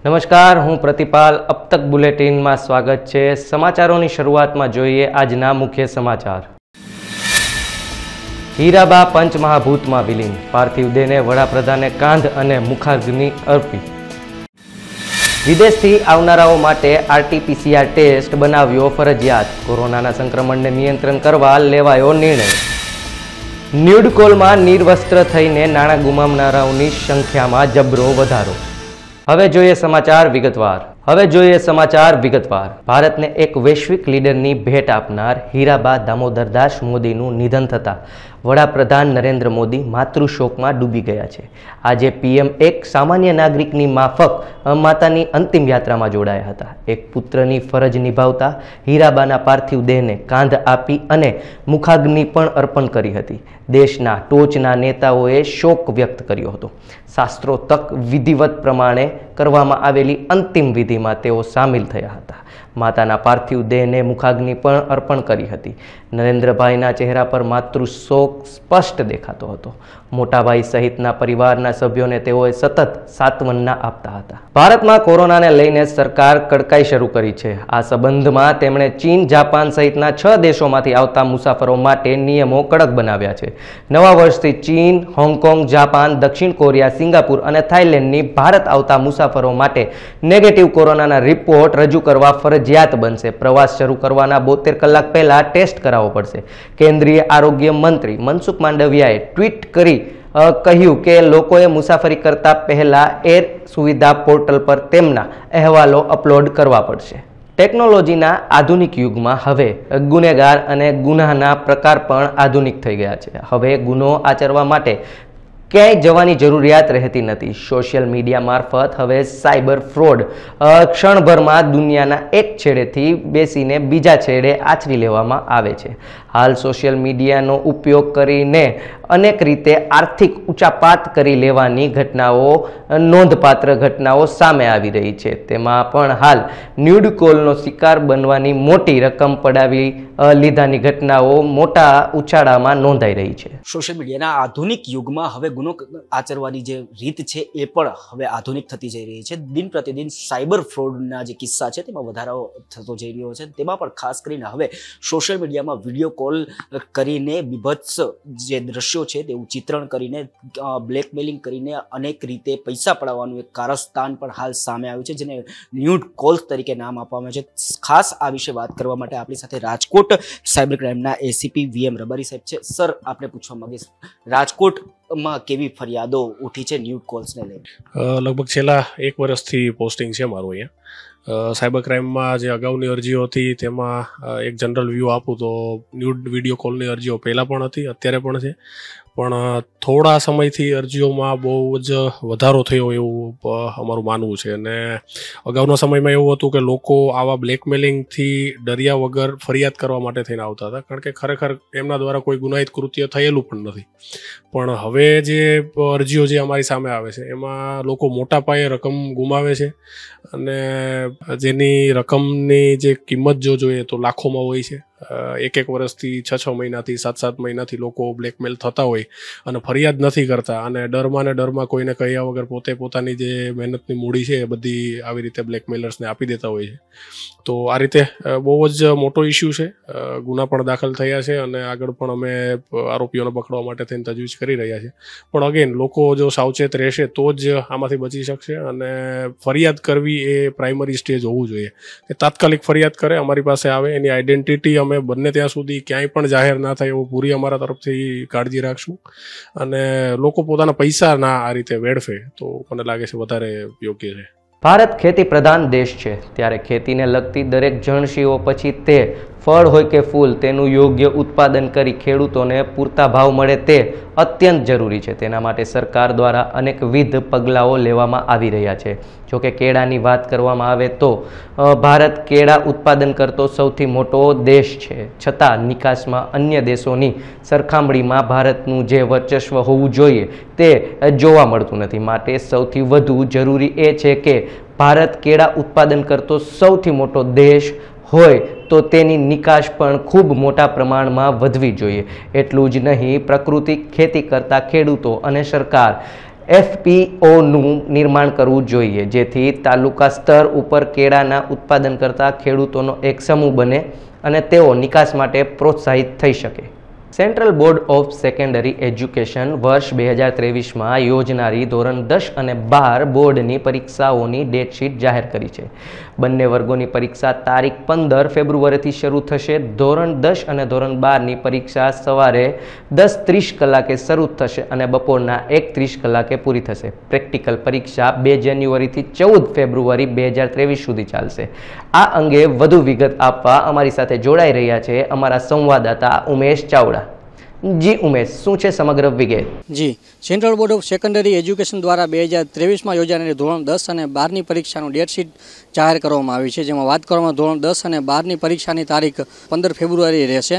नमस्कार, हूँ प्रतिपाल। अब तक बुलेटिन में स्वागत है। समाचारों की शुरुआत में जोईए आजना मुख्य समाचार। हीराबा पंचमहाभूत में विलीन, पार्थिव देहने वडाप्रधाने कांध अने मुखाग्नि अर्पी। विदेश आवनाराओ माटे आरटीपीसीआर टेस्ट बनाव्यो फरजियात, कोरोना संक्रमण ने नियंत्रण करवा लेवायो निर्णय। न्यूड कोल में निर्वस्त्र थईने नाणां गुमावनाराओनी संख्या में जबरो वधारो। हवे जोईए समाचार विगतवार। भारत ने एक वैश्विक लीडर की भेट आपनार हीराबा दामोदरदास मोदी निधन थता वडाप्रधान नरेन्द्र मोदी मातृशोक में डूबी गया है। आज पीएम एक सामान्य नागरिक माफक मातानी अंतिम यात्रा में जोड़ाया था। एक पुत्र की फरज निभावता हीराबाना पार्थिव देहने कांध आपी अने मुखाग्नि पण अर्पण करी हती। देशना टोचना नेताओए शोक व्यक्त कर्यो हतो। शास्त्रोक्त विधिवत प्रमाणे करवामां आवेली अंतिम विधि में तेओ सामेल थया हता। माताना पार्थिव देहने मुखाग्नि पण अर्पण करी हती। नरेन्द्रभाईना चेहरा पर मातृशोक स्पष्ट देखातो हतो। मोटा भाई सहितना परिवारना सभ्योने तेओए सतत सांत्वना आपता हता। भारत में कोरोना ने लईने सरकार कड़काई शरू करी छे। आ संबंधमां तेमणे चीन, जापान सहितना 6 देशोमांथी आवता मुसाफरो माटे नियमो कड़क बनाव्या छे। नवा वर्षथी चीन, होंगकोंग, जापान, दक्षिण कोरिया, सिंगापुर अने थाईलेंडनी भारत आवता मुसाफरो माटे नेगेटिव कोरोनाना रिपोर्ट रजू करवा फरजियात बनशे। प्रवास शरू करवाना 72 कलाक पहला टेस्ट करावो पड़शे। केंद्रीय आरोग्य मंत्री मनसुख मांडवियाए ट्वीट करी कह્યું કે લોકોએ મુસાફરી કરતા પહેલા એર સુવિધા પોર્ટલ પર તેમના અહેવાલો અપલોડ કરવા પડશે। ટેકનોલોજીના આધુનિક યુગમાં હવે ગુનેગાર અને ગુનાના પ્રકાર પણ આધુનિક થઈ ગયા છે। હવે ગુનો આચરવા માટે ક્યાંય જવાની જરૂરિયાત રહેતી નથી। સોશિયલ મીડિયા મારફત હવે સાયબર ફ્રોડ ક્ષણભરમાં દુનિયાના એક છેડેથી બેસીને બીજા છેડે આચરી લેવામાં આવે છે। હાલ સોશિયલ મીડિયાનો ઉપયોગ કરીને અનેક રીતે આર્થિક ઉચાપાત કરી લેવાની ઘટનાઓ નોંધપાત્ર ઘટનાઓ સામે આવી રહી છે। તેમાં પણ હાલ ન્યૂડ કોલનો શિકાર બનવાની મોટી રકમ પડાવી લીધાની ઘટનાઓ મોટા ઉછાળામાં નોંધાઈ રહી છે। સોશિયલ મીડિયાના આધુનિક યુગમાં હવે ગુનો આચરવાની જે રીત છે એ પણ હવે આધુનિક થતી જઈ રહી છે। દિન પ્રતિદિન સાયબર ફ્રોડના જે કિસ્સા છે તેમાં વધારો થતો જઈ રહ્યો છે। તેમાં પણ ખાસ કરીને હવે સોશિયલ મીડિયામાં વિડીયો કોલ કરીને બીભત્સ જે દ્રશ્યો છે તેવું ચિત્રણ કરીને બ્લેકમેલિંગ કરીને અનેક રીતે પૈસા પડાવવાનું એક કારસ્તાન પણ હાલ સામે આવ્યું છે, જેને ન્યૂડ કોલ્સ તરીકે નામ આપવામાં આવે છે। ખાસ આ વિશે વાત કરવા માટે આપણી સાથે રાજકોટ સાયબર ક્રાઇમના એસીપી વીએમ રબારી સાહેબ છે। સર, આપણે પૂછવા માંગીશ, રાજકોટમાં કેવી ફરિયાદો ઉઠી છે ન્યૂડ કોલ્સને લઈને? લગભગ છેલ્લા 1 વર્ષથી પોસ્ટિંગ છે મારું અહીંયા। સાયબર ક્રાઇમમાં જે અગાઉની અરજીઓ હતી તેમાં એક જનરલ વ્યૂ આપું તો ન્યૂડ વિડીયો કોલની અરજીઓ પહેલાં પણ હતી, અત્યારે પણ છે, પણ થોડા સમયથી અરજીઓમાં બહુ જ વધારો થયો એવું અમારું માનવું છે। અને અગાઉના સમયમાં એવું હતું કે લોકો આવા બ્લેકમેલિંગથી ડર્યા વગર ફરિયાદ કરવા માટે થઈને આવતા હતા, કારણ કે ખરેખર એમના દ્વારા કોઈ ગુનાહિત કૃત્ય થયેલું પણ નથી। પણ હવે જે અરજીઓ જે અમારી સામે આવે છે એમાં લોકો મોટા પાયે રકમ ગુમાવે છે અને જેની રકમની જે કિંમત જો જોઈએ તો લાખોમાં હોય છે। 1 વર્ષથી 6 મહિનાથી 7 મહિનાથી લોકો બ્લેકમેલ થતા હોય અને ફરિયાદ નથી કરતા અને ડરમાં ને ડરમાં કોઈને કહ્યા વગર પોતે પોતાની જે મહેનતની મૂડી છે એ બધી આવી રીતે બ્લેકમેલર્સને આપી દેતા હોય છે। તો આ રીતે બહુ જ મોટો ઇસ્યુ છે। ગુના પણ દાખલ થયા છે અને આગળ પણ અમે આરોપીઓને પકડવા માટે થઈને તજવીજ કરી રહ્યા છીએ। પણ અગેન લોકો જો સાવચેત રહેશે તો જ આમાંથી બચી શકશે અને ફરિયાદ કરવી એ પ્રાઇમરી સ્ટેજ હોવું જોઈએ કે તાત્કાલિક ફરિયાદ કરે, અમારી પાસે આવે, એની આઈડેન્ટિટી અમે બને ત્યાં સુધી ક્યાંય પણ જાહેર ના થાય એવું પૂરી અમારા તરફથી કાળજી રાખશું અને લોકો પોતાના પૈસા ના આ રીતે વેડફે તો મને લાગે છે વધારે યોગ્ય છે। ભારત ખેતી પ્રધાન દેશ છે, ત્યારે ખેતીને લગતી દરેક જણસીઓ પછી તે ફળ હોય કે ફૂલ તેનું યોગ્ય ઉત્પાદન કરી ખેડૂતોને પૂરતા ભાવ મળે તે અત્યંત જરૂરી છે। તેના માટે સરકાર દ્વારા અનેકવિધ પગલાઓ લેવામાં આવી રહ્યા છે। જો કે કેળાની વાત કરવામાં આવે તો ભારત કેળા ઉત્પાદન કરતો સૌથી મોટો દેશ છે, છતાં નિકાસમાં અન્ય દેશોની સરખામણીમાં ભારતનું જે વર્ચસ્વ હોવું જોઈએ તે જોવા મળતું નથી। માટે સૌથી વધુ જરૂરી એ છે કે ભારત કેળા ઉત્પાદન કરતો સૌથી મોટો દેશ હોય તો તેની નિકાસ પણ ખૂબ મોટા પ્રમાણમાં વધવી જોઈએ। એટલું જ નહીં, પ્રાકૃતિક ખેતી કરતા ખેડૂતો અને સરકાર FPOનું નિર્માણ કરવું જોઈએ, જેથી તાલુકા સ્તર ઉપર કેળાના ઉત્પાદન કરતા ખેડૂતોનો એક સમૂહ બને અને તેઓ નિકાસ માટે પ્રોત્સાહિત થઈ શકે. Central board of secondary education વર્ષ 2023માં યોજનારી ધોરણ 10 અને 12 બોર્ડની પરીક્ષાઓની ડેટશીટ જાહેર કરી છે. બંને વર્ગોની પરીક્ષા તારીખ 15 ફેબ્રુઆરીથી શરૂ થશે. ધોરણ 10 અને ધોરણ 12ની પરીક્ષા સવારે 10:30 કલાકે શરૂ થશે અને બપોરના 1:30 કલાકે પૂરી થશે. પ્રેક્ટિકલ પરીક્ષા 2 જાન્યુઆરીથી 14 ફેબ્રુઆરી 2023 સુધી ચાલશે. આ અંગે વધુ વિગત આપવા અમારી સાથે જોડાઈ રહ્યા છે અમારા સંવાદદાતા ઉમેશ ચાવડા. જી ઉમેશ, શું છે સમગ્ર વિગત? જી, central board of secondary education દ્વારા 2023માં યોજાનારી ધોરણ 10 અને 12ની પરીક્ષાનું ડેટશીટ જાહેર કરવામાં આવી છે. જેમાં વાત કરવામાં ધોરણ 10 અને 12ની પરીક્ષાની તારીખ 15 ફેબ્રુઆરી રહેશે.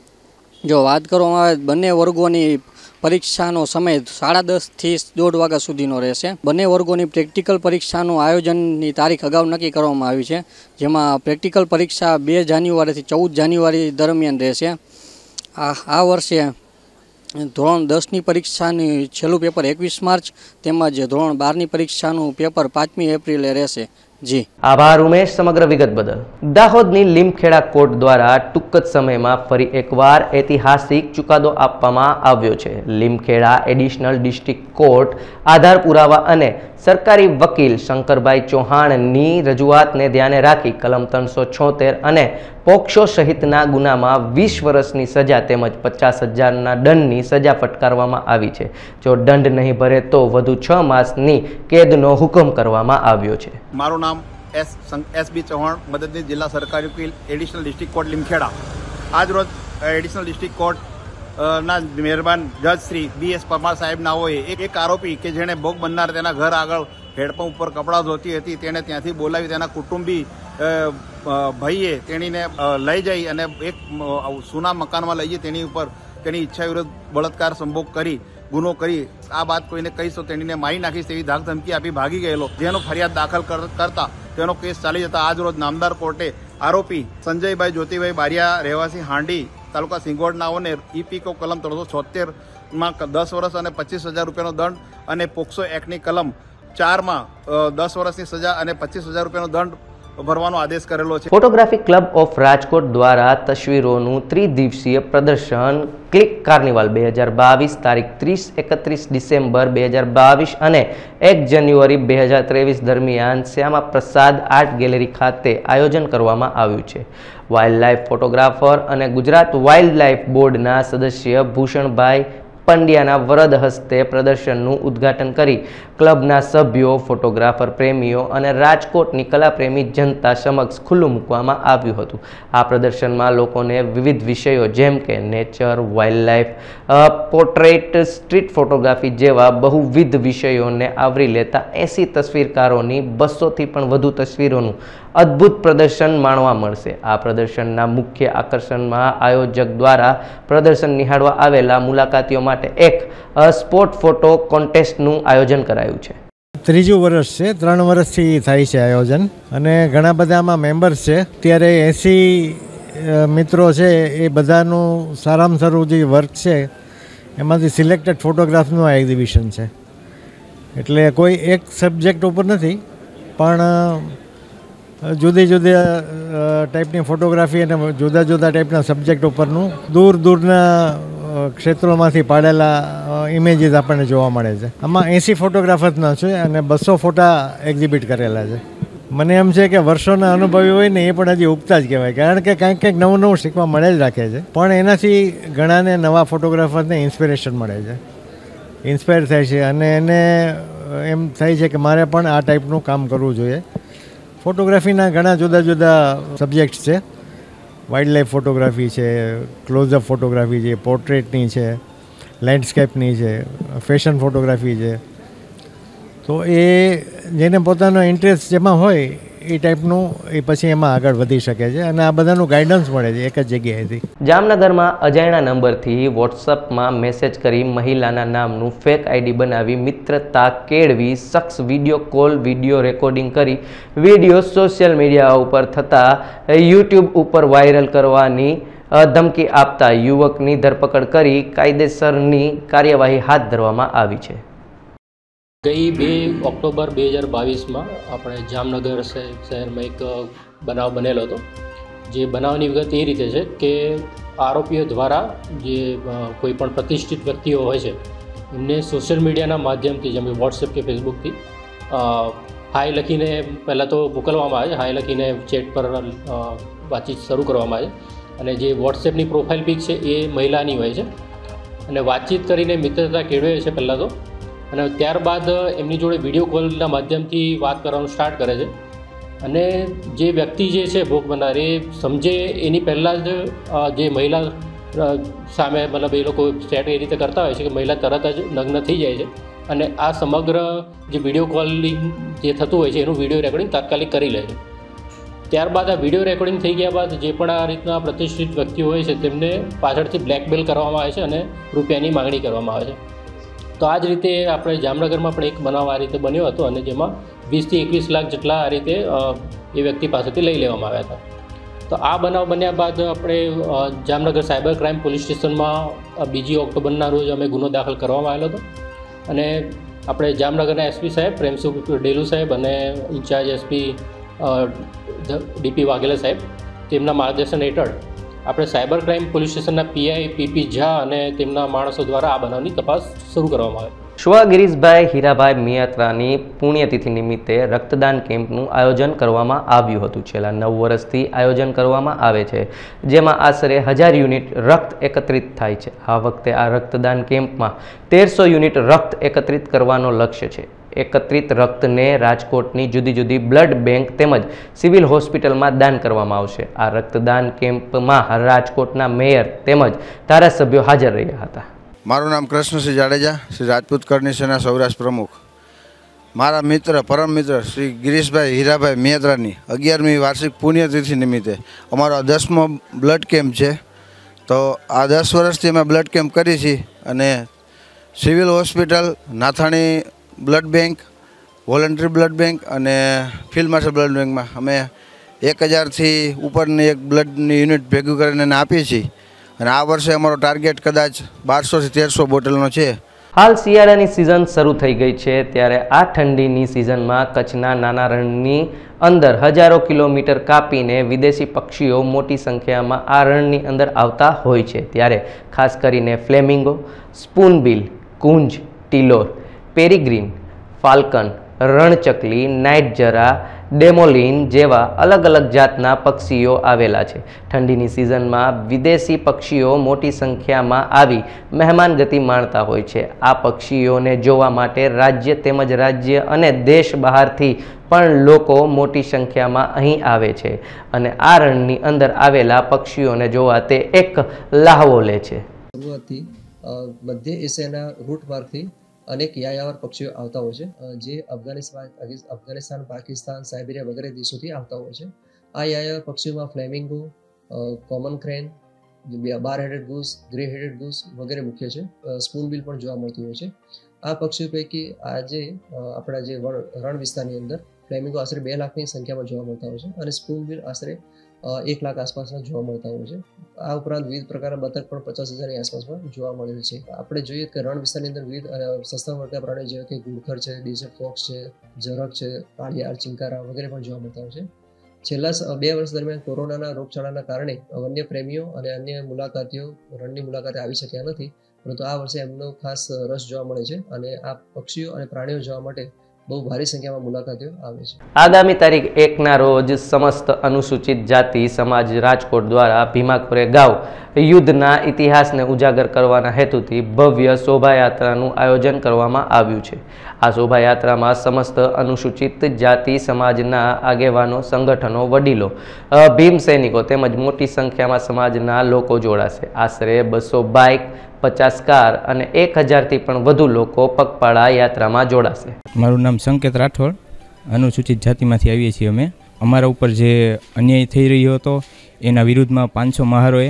જો વાત કરવામાં આવે બંને વર્ગોની પરીક્ષાનો સમય 10:30 થી 1:30 વાગ્યા સુધીનો રહેશે. બંને વર્ગોની પ્રેક્ટિકલ પરીક્ષાનું આયોજનની તારીખ અગાઉ નક્કી કરવામાં આવી છે. જેમાં પ્રેક્ટિકલ પરીક્ષા 2 જાન્યુઆરીથી 14 જાન્યુઆરી દરમિયાન રહેશે. આ વર્ષે ધોરણ 10ની પરીક્ષાની છેલ્લું પેપર 21 માર્ચ તેમજ ધોરણ 12ની પરીક્ષાનું પેપર 5મી એપ્રિલે રહેશે. જી આભાર ઉમેશ સમગ્ર વિગત બદલ. દાહોદની લીમખેડા કોર્ટ દ્વારા ટૂંક જ સમયમાં ફરી એકવાર ઐતિહાસિક ચુકાદો આપવામાં આવ્યો છે. લીમખેડા એડિશનલ ડિસ્ટ્રિક્ટ કોર્ટ આધાર પુરાવા અને સરકારી વકીલ શંકરભાઈ ચૌહાણની રજૂઆતને ધ્યાને રાખી કલમ 376 અને પોક્સો સહિતના ગુનામાં 20 વર્ષની સજા તેમજ 50,000ના દંડની સજા ફટકારવામાં આવી છે. જો દંડ નહીં ભરે તો વધુ 6 માસની કેદનો હુકમ કરવામાં આવ્યો છે. મારું નામ એસ.બી. ચૌહાણ, મદદનીશ જિલ્લા સરકારી વકીલ, એડિશનલ ડિસ્ટ્રિક્ટ કોર્ટ લીમખેડા. આજ રોજ એડિશનલ ડિસ્ટ્રિક્ટ કોર્ટ ના મહેરબાન જજ શ્રી B.S. પરમાર સાહેબ નાઓએ એક આરોપી કે જેણે ભોગ બનનાર તેના ઘર આગળ હેડપંપ ઉપર કપડાં ધોતી હતી તેને ત્યાંથી બોલાવી તેના કુટુંબી ભાઈએ તેણીને લઈ જઈ અને એક સુના મકાનમાં લઈ જઈ તેની ઉપર તેની ઈચ્છા વિરુદ્ધ બળાત્કાર સંભોગ કરી ગુનો કરી આ બાદ કોઈને કહીશ તો તેણીને મારી નાખીશ તેવી ધાક ધમકી આપી ભાગી ગયેલો, જેનો ફરિયાદ દાખલ કરતા તેનો કેસ ચાલી જતા આજ રોજ નામદાર કોર્ટે આરોપી સંજયભાઈ જ્યોતિભાઈ બારિયા રહેવાસી હાંડી તાલુકા સિંગોડનાઓને ઈપીકો કલમ 376માં 10 વર્ષ અને 25,000 રૂપિયાનો દંડ અને પોક્સો એક્ટની કલમ 4માં 10 વર્ષની સજા અને 25,000 રૂપિયાનો દંડ ભરવાનો આદેશ કરેલો છે. ફોટોગ્રાફી ક્લબ ઓફ રાજકોટ દ્વારા તસવીરોનું ત્રિદિવસીય પ્રદર્શન ક્લિક કાર્નિવાલ 2022 તારીખ 30-31 ડિસેમ્બર 2022 અને 1 જાન્યુઆરી 2023 દરમિયાન શ્યામા પ્રસાદ આર્ટ ગેલેરી ખાતે આયોજન કરવામાં આવ્યું છે. વાઇલ્ડ લાઇફ ફોટોગ્રાફર અને ગુજરાત વાઇલ્ડ લાઇફ બોર્ડના સદસ્ય ભૂષણભાઈ પંડ્યાના વરદ હસ્તે પ્રદર્શનનું ઉદ્ઘાટન કરી ક્લબના સભ્યો, ફોટોગ્રાફર પ્રેમીઓ અને રાજકોટની કલાપ્રેમી જનતા સમક્ષ ખુલ્લું મૂકવામાં આવ્યું હતું. આ પ્રદર્શનમાં લોકોને વિવિધ વિષયો જેમ કે nature, wild life, portrait, street photography જેવા બહુવિધ વિષયોને આવરી લેતા 80 તસવીરકારોની 200થી પણ વધુ તસવીરોનું અદ્ભુત પ્રદર્શન માણવા મળશે. આ પ્રદર્શનના મુખ્ય આકર્ષણમાં આયોજક દ્વારા પ્રદર્શન નિહાળવા આવેલા મુલાકાતીઓ માટે એક સ્પોટ ફોટો કોન્ટેસ્ટનું આયોજન કરાયું છે. ત્રીજું વર્ષ છે, 3 વર્ષથી થાય છે આયોજન અને ઘણા બધામાં મેમ્બર્સ છે. અત્યારે 80 મિત્રો છે. એ બધાનું સારામાં સારું જે વર્ક છે એમાંથી સિલેક્ટેડ ફોટોગ્રાફનું આ એક્ઝિબિશન છે. એટલે કોઈ એક સબ્જેક્ટ ઉપર નથી પણ જુદી જુદી ટાઈપની ફોટોગ્રાફી અને જુદા જુદા ટાઈપના સબ્જેક્ટ ઉપરનું દૂર દૂરના ક્ષેત્રોમાંથી પાડેલા ઇમેજીસ આપણને જોવા મળે છે. આમાં 80 ફોટોગ્રાફર્સના છે અને 200 ફોટા એક્ઝિબિટ કરેલા છે. મને એમ છે કે વર્ષોના અનુભવી હોય ને એ પણ હજી ઉગતા જ કહેવાય, કારણ કે કંઈક નવું નવું શીખવા મળે જ રાખે છે. પણ એનાથી ઘણાને નવા ફોટોગ્રાફરને ઇન્સ્પિરેશન મળે છે, ઇન્સ્પાયર થાય છે અને એને એમ થાય છે કે મારે પણ આ ટાઈપનું કામ કરવું જોઈએ. ફોટોગ્રાફીના ઘણા જુદા જુદા સબ્જેક્ટ્સ છે. વાઇલ્ડ લાઈફ ફોટોગ્રાફી છે, ક્લોઝઅપ ફોટોગ્રાફી છે, પોર્ટ્રેટની છે, લેન્ડસ્કેપની છે, ફેશન ફોટોગ્રાફી છે. તો એ જેને પોતાનો ઇન્ટરેસ્ટ જેમાં હોય એ ટાઈપનું એ પછી એમાં આગળ વધી શકે છે અને આ બધાનું ગાઈડન્સ મળે છે એક જ જગ્યાએથી. જામનગરમાં અજાણ્યા નંબરથી વોટ્સઅપમાં મેસેજ કરી મહિલાના નામનું ફેક આઈડી બનાવી મિત્રતા કેળવી શખ્સ વિડીયો કોલ વિડીયો રેકોર્ડિંગ કરી વિડીયો સોશિયલ મીડિયા ઉપર થતા યુટ્યુબ ઉપર વાયરલ કરવાની ધમકી આપતા યુવકની ધરપકડ કરી કાયદેસરની કાર્યવાહી હાથ ધરવામાં આવી છે. ગઈ 2 ઓક્ટોબર 2022માં આપણે જામનગર શહેરમાં એક બનાવ બનેલો હતો. જે બનાવની વિગત એ રીતે છે કે આરોપીઓ દ્વારા જે કોઈ પણ પ્રતિષ્ઠિત વ્યક્તિઓ હોય છે એમને સોશિયલ મીડિયાના માધ્યમથી જેમ કે વોટ્સએપ કે ફેસબુકથી હાય લખીને પહેલાં તો મોકલવામાં આવે છે. હાય લખીને ચેટ પર વાતચીત શરૂ કરવામાં આવે છે અને જે વોટ્સએપની પ્રોફાઇલ પિક છે એ મહિલાની હોય છે અને વાતચીત કરીને મિત્રતા કેળવે છે પહેલાં તો, અને ત્યારબાદ એમની જોડે વિડીયો કોલના માધ્યમથી વાત કરવાનું સ્ટાર્ટ કરે છે. અને જે વ્યક્તિ જે છે ભોગ બનનાર એ સમજે એની પહેલાં જ જે મહિલા સામે મતલબ એ લોકો સેટ એ રીતે કરતા હોય છે કે મહિલા તરત જ નગ્ન થઈ જાય છે અને આ સમગ્ર જે વિડીયો કોલિંગ જે થતું હોય છે એનું વિડીયો રેકોર્ડિંગ તાત્કાલિક કરી લે છે. ત્યારબાદ આ વિડીયો રેકોર્ડિંગ થઈ ગયા બાદ જે પણ આ રીતના પ્રતિષ્ઠિત વ્યક્તિઓ હોય છે તેમને પાછળથી બ્લેકમેલ કરવામાં આવે છે અને રૂપિયાની માગણી કરવામાં આવે છે. તો આ જ રીતે આપણે જામનગરમાં પણ એક બનાવ આ રીતે બન્યો હતો અને જેમાં 20 થી 21 લાખ જેટલા આ રીતે એ વ્યક્તિ પાસેથી લઈ લેવામાં આવ્યા હતા. તો આ બનાવ બન્યા બાદ આપણે જામનગર સાયબર ક્રાઇમ પોલીસ સ્ટેશનમાં 2 ઓક્ટોબરના રોજ અમે ગુનો દાખલ કરવામાં આવેલો હતો અને આપણે જામનગરના એસપી સાહેબ પ્રેમસુખ ડેલુ સાહેબ અને ઇન્ચાર્જ એસપી ડીપી વાઘેલા સાહેબ તેમના માર્ગદર્શન હેઠળ આપણે સાયબર ક્રાઇમ પોલીસ સ્ટેશનના પીઆઈ પીપી ઝા અને તેમના માણસો દ્વારા આ બનાવની તપાસ શરૂ કરવામાં આવી. શુવા ગિરીશભાઈ હીરાભાઈ મિયાત્રાની પુણ્યતિથિ નિમિત્તે રક્તદાન કેમ્પનું આયોજન કરવામાં આવ્યું હતું. છેલ્લા 9 વર્ષથી આયોજન કરવામાં આવે છે, જેમાં આશરે 1000 યુનિટ રક્ત એકત્રિત થાય છે. આ વખતે આ રક્તદાન કેમ્પમાં 1300 યુનિટ રક્ત એકત્રિત કરવાનો લક્ષ્ય છે. એકત્રિત રક્તને રાજકોટની જુદી જુદી બ્લડ બેંક તેમજ સિવિલ હોસ્પિટલમાં દાન કરવામાં આવશે. આ રક્તદાન કેમ્પમાં રાજકોટના મેયર તેમજ ધારાસભ્યો હાજર રહ્યા હતા. મારું નામ કૃષ્ણસિંહ જાડેજા, શ્રી રાજપૂત કરણી સેના સૌરાષ્ટ્ર પ્રમુખ. મારા મિત્ર પરમ મિત્ર શ્રી ગિરીશભાઈ હીરાભાઈ મિયાત્રાની 11મી વાર્ષિક પુણ્યતિથિ નિમિત્તે અમારો 10મો બ્લડ કેમ્પ છે. તો આ 10 વર્ષથી અમે બ્લડ કેમ્પ કરી છીએ અને civil hospital, Nathani blood bank, voluntary blood bank અને ફિલ્ડ માર્શલ બ્લડ બેંકમાં અમે 1000થી ઉપરની એક બ્લડની યુનિટ ભેગું કરીને આપીએ છીએ અને આ વર્ષે અમારો ટાર્ગેટ કદાચ 1200થી 1300 બોટલનો છે. હાલ શિયાળાની સિઝન શરૂ થઈ ગઈ છે, ત્યારે આ ઠંડીની સિઝનમાં કચ્છના નાના રણની અંદર હજારો કિલોમીટર કાપીને વિદેશી પક્ષીઓ મોટી સંખ્યામાં આ રણની અંદર આવતા હોય છે. ત્યારે ખાસ કરીને ફ્લેમિંગો, સ્પૂનબિલ, કુંજ, ટીલોર, પેરીગ્રીન, ફાલ્કન, રણચકલી, નાઇટ જરા, ડેમોલિન જેવા અલગ અલગ જાતના પક્ષીઓ આવેલા છે. ઠંડીની સિઝનમાં વિદેશી પક્ષીઓ મોટી સંખ્યામાં આવી મહેમાનગતિ માણતા હોય છે. આ પક્ષીઓને જોવા માટે રાજ્ય અને દેશ બહારથી પણ લોકો મોટી સંખ્યામાં અહીં આવે છે અને આ રણની અંદર આવેલા પક્ષીઓને જોવા તે એક લહાવો લે છે. શરૂઆતથી મધ્ય એશિયાના રૂટ માર્ગથી અનેક યાયાવર પક્ષીઓ આવતા હોય છે, જે અફઘાનિસ્તાન, પાકિસ્તાન, સાઇબેરિયા વગેરે દેશોથી આવતા હોય છે. આ યાયાવર પક્ષીઓમાં flamingo, common crane, bar headed goose, grey headed goose વગેરે મુખ્ય છે. સ્પૂનબિલ પણ જોવા મળતી હોય છે. આ પક્ષીઓ પૈકી આજે આપણા જે રણ વિસ્તારની અંદર ફ્લેમિંગો આશરે 2 લાખની સંખ્યામાં જોવા મળતા હોય છે અને સ્પૂનબિલ આશરે 1 લાખ આસપાસના જોવા મળતા હોય છે. આ ઉપરાંત વિવિધ પ્રકારના બતક પણ 50,000ની આસપાસમાં જોવા મળે છે. આપણે જોઈએ કે રણ વિસ્તારની અંદર વિવિધ સસ્તા મળતા પ્રાણીઓ જેવા કે ઘુડખર છે, ડેઝર્ટ ફોક્સ છે, ઝરખ છે, કાળિયાર, ચિંકારા વગેરે પણ જોવા મળતા હોય છે. છેલ્લા 2 વર્ષ દરમિયાન કોરોનાના રોગચાળાના કારણે વન્ય પ્રેમીઓ અને અન્ય મુલાકાતીઓ રણની મુલાકાતે આવી શક્યા નથી, પરંતુ આ વર્ષે એમનો ખાસ રસ જોવા મળે છે અને આ પક્ષીઓ અને પ્રાણીઓ જોવા માટે બહુ ભારી સંખ્યામાં મુલાકાતીઓ આવે છે. આગામી તારીખ 1ના રોજ સમસ્ત અનુસૂચિત જાતિ સમાજ રાજકોટ દ્વારા ભીમાખોરે ગાવ યુદ્ધના ઇતિહાસને ઉજાગર કરવાના હેતુથી ભવ્ય શોભાયાત્રાનું આયોજન કરવામાં આવ્યું છે. આ શોભાયાત્રામાં સમસ્ત અનુસૂચિત જાતિ સમાજના આગેવાનો, સંગઠનો, વડીલો, ભીમ સૈનિકો તેમજ મોટી સંખ્યામાં સમાજના લોકો જોડાશે. આશરે 200 બાઇક, 50 કાર અને 1000થી પણ વધુ લોકો પગપાળા યાત્રામાં જોડાશે. મારું નામ સંકેત રાઠોડ, અનુસૂચિત જાતિમાંથી આવીએ છીએ અમે. અમારા ઉપર જે અન્યાય થઈ રહ્યો હતો એના વિરુદ્ધમાં 500 મહારોએ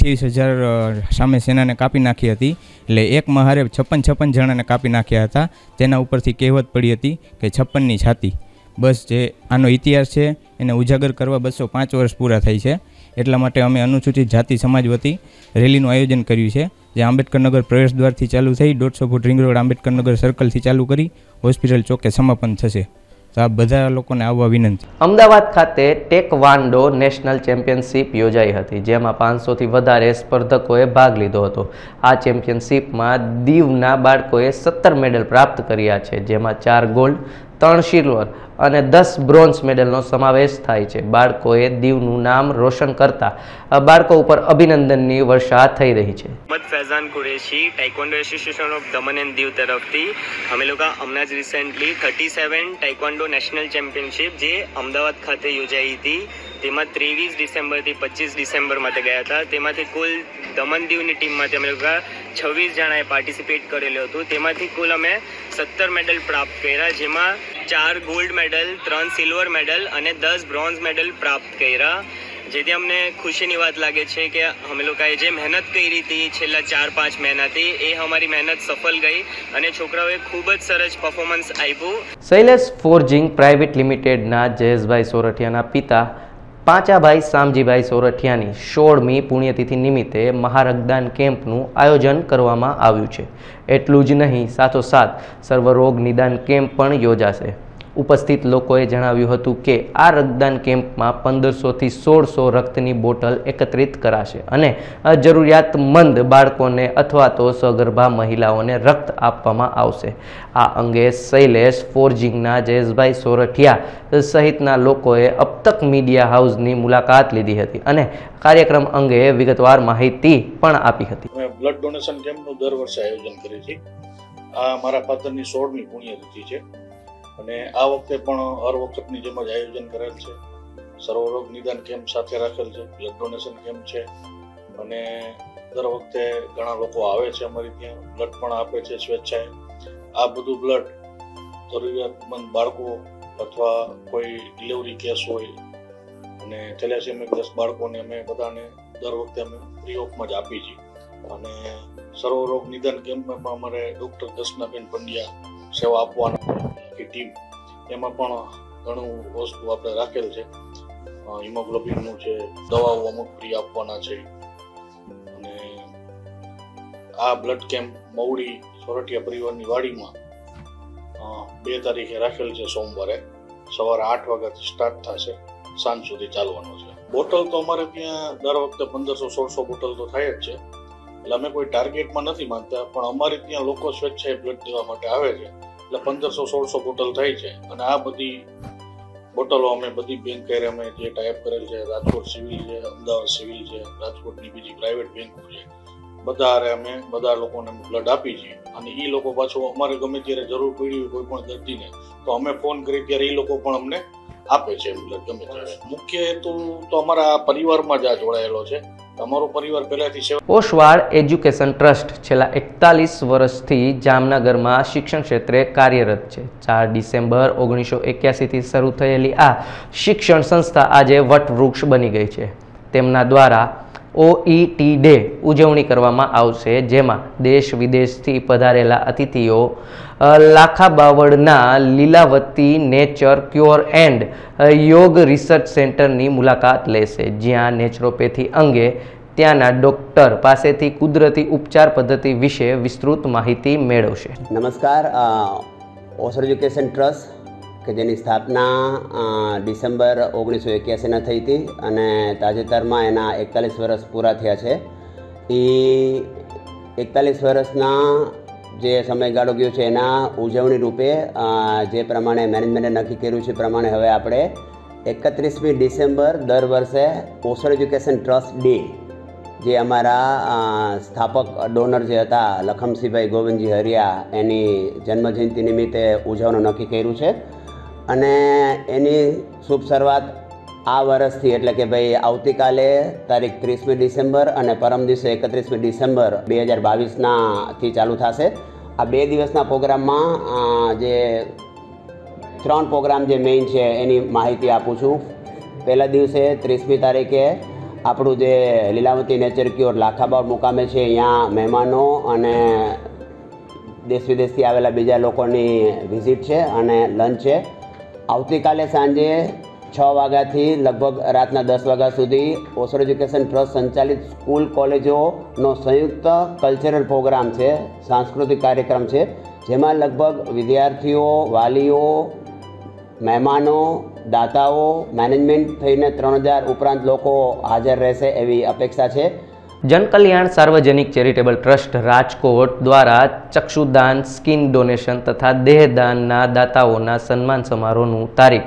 28,000 સામે સેનાને કાપી નાખી હતી. એટલે એક મહારે 56 જણાને કાપી નાખ્યા હતા. તેના ઉપરથી કહેવત પડી હતી કે 56ની છાતી. બસ જે આનો ઇતિહાસ છે એને ઉજાગર કરવા 205 વર્ષ પૂરા થાય છે. એટલા માટે અમે અનુસૂચિત જાતિ સમાજ વતી રેલીનું આયોજન કર્યું છે, જે આંબેડકરનગર પ્રવેશ દ્વારથી ચાલુ થઈ 150 ફૂટ રિંગ રોડ આંબેડકરનગર સર્કલથી ચાલુ કરી હોસ્પિટલ ચોકે સમાપન થશે. તો આ બધા લોકોને આવવા વિનંતી. અમદાવાદ ખાતે ટેકવાન્ડો નેશનલ ચેમ્પિયનશિપ યોજાઈ હતી, જેમાં 500થી વધારે સ્પર્ધકોએ ભાગ લીધો હતો. આ ચેમ્પિયનશિપમાં દીવના બાળકોએ 17 મેડલ પ્રાપ્ત કર્યા છે, જેમાં 4 ગોલ્ડ, 3 સિલ્વર અને 10 બ્રોન્ઝ મેડલનો સમાવેશ થાય છે. બાળકોએ દીવનું નામ રોશન કરતા બાળકો ઉપર અભિનંદનની વર્ષા થઈ રહી છે. Faizan Qureshi, taekwondo association of Daman and Diu તરફથી અમે લોકો હમણાં જ રિસેન્ટલી 37 ટાઇક્વાન્ડો નેશનલ ચેમ્પિયનશિપ જે અમદાવાદ ખાતે યોજાઈ હતી, તેમાં 23 ડિસેમ્બરથી 25 ડિસેમ્બર માટે ગયા હતા. તેમાંથી કુલ દમન દીવની ટીમમાંથી અમે લોકો 26 જણાએ પાર્ટિસિપેટ કરેલું હતું. તેમાંથી કુલ અમે 17 મેડલ પ્રાપ્ત કર્યા, જેમાં 4 ગોલ્ડ મેડલ, 3 સિલ્વર મેડલ અને 10 બ્રોન્ઝ મેડલ પ્રાપ્ત કર્યા. જેથી અમને ખુશીની વાત લાગે છે કે અમે લોકોએ જે મહેનત કરી હતી છેલ્લા 4-5 મહિનાથી, એ અમારી મહેનત સફળ ગઈ અને છોકરાઓએ ખૂબ જ સરસ પરફોર્મન્સ આપ્યું. શૈલેષ ફોર્જિંગ પ્રાઇવેટ લિમિટેડના જયેશભાઈ સોરઠિયાના પિતા પાંચાભાઈ સામજીભાઈ સોરઠિયાની 16મી પુણ્યતિથિ નિમિત્તે મહારક્તદાન કેમ્પનું આયોજન કરવામાં આવ્યું છે. એટલું જ નહીં, સાથોસાથ સર્વરોગ નિદાન કેમ્પ પણ યોજાશે. ઉપસ્થિત લોકોએ જણાવ્યું હતું કે આ રક્તદાન કેમ્પમાં 1500થી 1600 રક્તની બોટલ એકત્રિત કરાશે અને જરૂરિયાતમંદ બાળકોને અથવા તો સગર્ભા મહિલાઓને રક્ત આપવામાં આવશે. આ અંગે શૈલેષ ફોર્જિંગના જયેશભાઈ સોરઠિયા સહિતના લોકોએ અબતક મીડિયા હાઉસની મુલાકાત લીધી હતી અને કાર્યક્રમ અંગે વિગતવાર માહિતી પણ આપી હતી. બ્લડ ડોનેશન કેમ્પનું દર વર્ષે આયોજન કરે છે. આ મારા ફાધરની 16મી પુણ્યતિથિ છે અને આ વખતે પણ હર વખતની જેમ જ આયોજન કરેલ છે. સર્વરોગ નિદાન કેમ્પ સાથે રાખેલ છે, બ્લડ ડોનેશન કેમ્પ છે અને દર વખતે ઘણા લોકો આવે છે અમારી ત્યાં, બ્લડ પણ આપે છે સ્વેચ્છાએ. આ બધું બ્લડ જરૂરિયાતમંદ બાળકો અથવા કોઈ ડિલિવરી કેસ હોય અને થેલેસેમિક બાળકોને અમે બધાને દર વખતે અમે ફ્રી ઓફમાં જ આપી છીએ. અને સર્વરોગ નિદાન કેમ્પમાં પણ અમારે ડૉક્ટર દર્શનાબેન પંડ્યા સેવા આપવાના ટીમ, એમાં પણ ઘણું વસ્તુ આપણે રાખેલ છે. હિમોગ્લોબિનનું છે, દવાઓ અમુક ફ્રી આપવાના છે. અને આ બ્લડ કેમ્પ મવડી સોરઠિયા પરિવારની વાડીમાં 2 તારીખે રાખેલ છે, સોમવારે સવારે 8 વાગ્યાથી સ્ટાર્ટ થશે, સાંજ સુધી ચાલવાનો છે. બોટલ તો અમારે ત્યાં દર વખતે 1500-1600 બોટલ તો થાય જ છે, એટલે અમે કોઈ ટાર્ગેટમાં નથી માનતા, પણ અમારે ત્યાં લોકો સ્વેચ્છાએ બ્લડ દેવા માટે આવે છે, એટલે 1500-1600 બોટલ થાય છે. અને આ બધી બોટલો અમે બધી બેંક અમે જે ટાઈપ કરેલ છે, રાજકોટ સિવિલ છે, અમદાવાદ સિવિલ છે, રાજકોટની બીજી પ્રાઇવેટ બેંકો છે, બધા અમે બધા લોકોને બ્લડ આપી છીએ. અને એ લોકો પાછું અમારે ગમે ત્યારે જરૂર પડી હોય કોઈ પણ દર્દીને તો અમે ફોન કરી ત્યારે એ લોકો પણ અમને આપે છે બ્લડ ગમે ત્યારે. મુખ્ય હેતુ તો અમારા પરિવારમાં જ આ જોડાયેલો છે. અમારો પરિવાર પહેલાથી ઓશવાળ એજ્યુકેશન ટ્રસ્ટ છેલ્લા 41 વર્ષથી જામનગરમાં શિક્ષણ ક્ષેત્રે કાર્યરત છે. 4 ડિસેમ્બર 1981થી શરૂ થયેલી આ શિક્ષણ સંસ્થા આજે વટવૃક્ષ બની ગઈ છે. તેમના દ્વારા OET ડે ઉજવણી કરવામાં આવશે, જેમાં દેશ વિદેશથી પધારેલા અતિથિઓ લાખાબાવળના Lilavati nature cure and Yog research સેન્ટરની મુલાકાત લેશે, જ્યાં નેચરોપેથી અંગે ત્યાંના ડૉક્ટર પાસેથી કુદરતી ઉપચાર પદ્ધતિ વિશે વિસ્તૃત માહિતી મેળવશે. નમસ્કાર. ઓશર એજ્યુકેશન ટ્રસ્ટ કે જેની સ્થાપના ડિસેમ્બર 1981ના થઈ હતી અને તાજેતરમાં એના 41 વર્ષ પૂરા થયા છે. એ 41 વર્ષના જે સમયગાળો ગયો છે એના ઉજવણી રૂપે જે પ્રમાણે મેનેજમેન્ટે નક્કી કર્યું છે પ્રમાણે હવે આપણે 31મી ડિસેમ્બર દર વર્ષે ઓશર એજ્યુકેશન ટ્રસ્ટ ડે જે અમારા સ્થાપક ડોનર જે હતા લખમસિંહભાઈ ગોવિંદજી હરિયા એની જન્મજયંતિ નિમિત્તે ઉજવવાનું નક્કી કર્યું છે. અને એની શુભ શરૂઆત આ વર્ષથી એટલે કે ભાઈ આવતીકાલે તારીખ 30મી ડિસેમ્બર અને પરમ દિવસે 31મી ડિસેમ્બર 2022થી ચાલુ થશે. આ 2 દિવસના પ્રોગ્રામમાં જે 3 પ્રોગ્રામ જે મેઇન છે એની માહિતી આપું છું. પહેલા દિવસે 30મી તારીખે આપણું જે લીલાવતી નેચર ક્યોર લાખાબાવ મુકામે છે, અહીંયા મહેમાનો અને દેશ વિદેશથી આવેલા બીજા લોકોની વિઝિટ છે અને લંચ છે. આવતીકાલે સાંજે 6 વાગ્યાથી લગભગ રાતના 10 વાગ્યા સુધી ઓસર એજ્યુકેશન ટ્રસ્ટ સંચાલિત સ્કૂલ કોલેજોનો સંયુક્ત કલ્ચરલ પ્રોગ્રામ છે, સાંસ્કૃતિક કાર્યક્રમ છે, જેમાં લગભગ વિદ્યાર્થીઓ, વાલીઓ, મહેમાનો, દાતાઓ, મેનેજમેન્ટ થઈને 3000 ઉપરાંત લોકો હાજર રહેશે એવી અપેક્ષા છે. જનકલ્યાણ સાર્વજનિક ચેરિટેબલ ટ્રસ્ટ રાજકોટ દ્વારા ચક્ષુદાન, સ્કિન ડોનેશન તથા દેહદાનના દાતાઓના સન્માન સમારોહનું તારીખ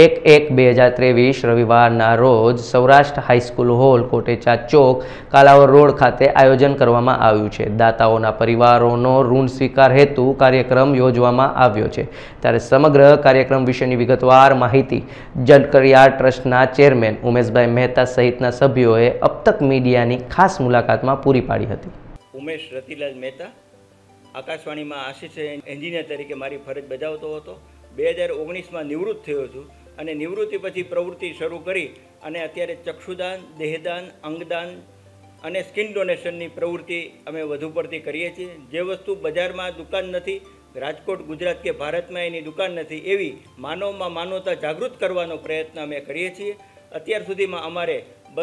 1/1/2023 રવિવારના રોજ સૌરાષ્ટ્ર હાઈસ્કૂલ હોલ, કોટેચા ચોક, કાલાવર રોડ ખાતે આયોજન કરવામાં આવ્યું છે. દાતાઓના પરિવારોનો ઋણ સ્વીકાર હેતુ કાર્યક્રમ યોજવામાં આવ્યો છે. ત્યારે સમગ્ર કાર્યક્રમ વિશેની વિગતવાર માહિતી જનકલ્યાણ ટ્રસ્ટના ચેરમેન ઉમેશભાઈ મહેતા સહિતના સભ્યોએ અબતક મીડિયાની ખાસ મુલાકાતમાં પૂરી પાડી હતી. ઉમેશ રતિલાલ મહેતા, આકાશવાણીમાં આસિસ્ટન્ટ એન્જિનિયર તરીકે મારી ફરજ બજાવતો હતો. 2019માં નિવૃત્ત થયો છું અને નિવૃત્તિ પછી પ્રવૃત્તિ શરૂ કરી અને અત્યારે ચક્ષુદાન, દેહદાન, અંગદાન અને સ્કિન ડોનેશનની પ્રવૃત્તિ અમે વધુ પડતી કરીએ છીએ. જે વસ્તુ બજારમાં દુકાન નથી, રાજકોટ, ગુજરાત કે ભારતમાં એની દુકાન નથી, એવી માનવમાં માનવતા જાગૃત કરવાનો પ્રયત્ન અમે કરીએ છીએ. અત્યાર સુધીમાં અમારે